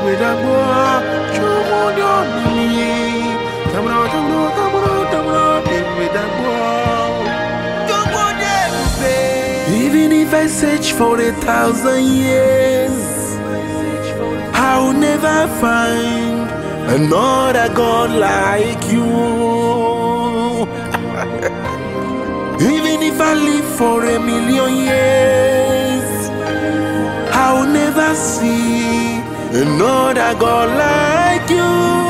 Even if I search for 1,000 years, I'll never find another God like you. Even if I live for 1,000,000 years, I'll never see another God like you.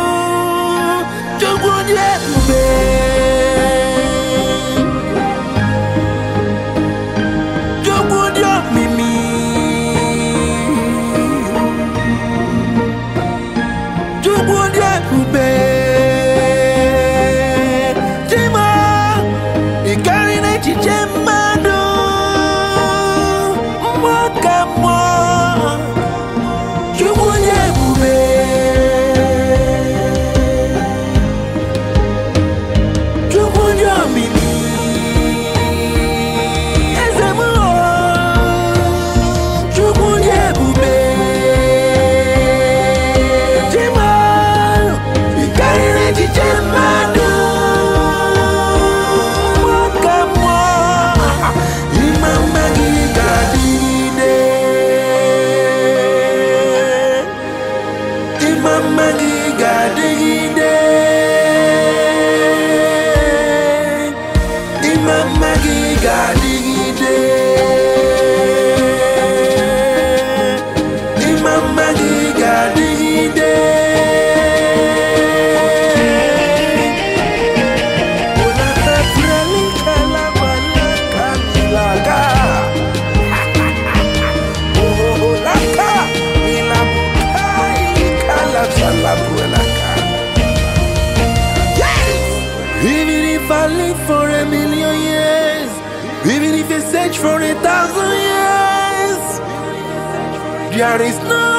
Even if I live for 1,000,000 years, even if I search for 1,000 years, there is no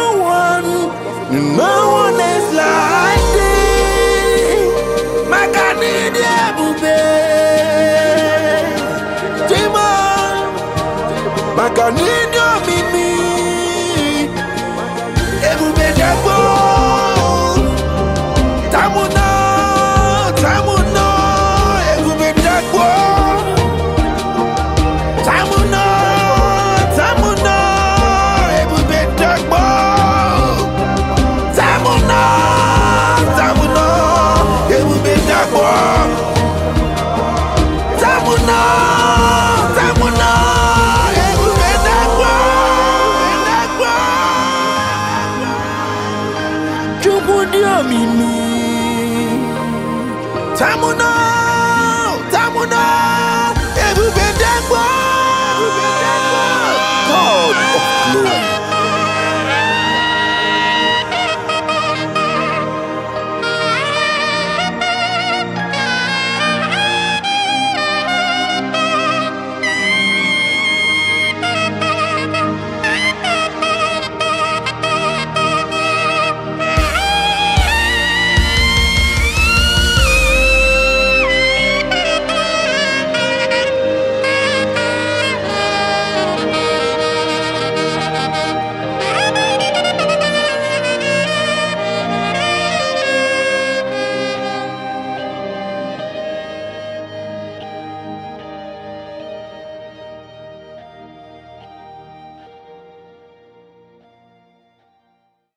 one else like thee. Makanidi Bube, Timon, Makanidi Mimi.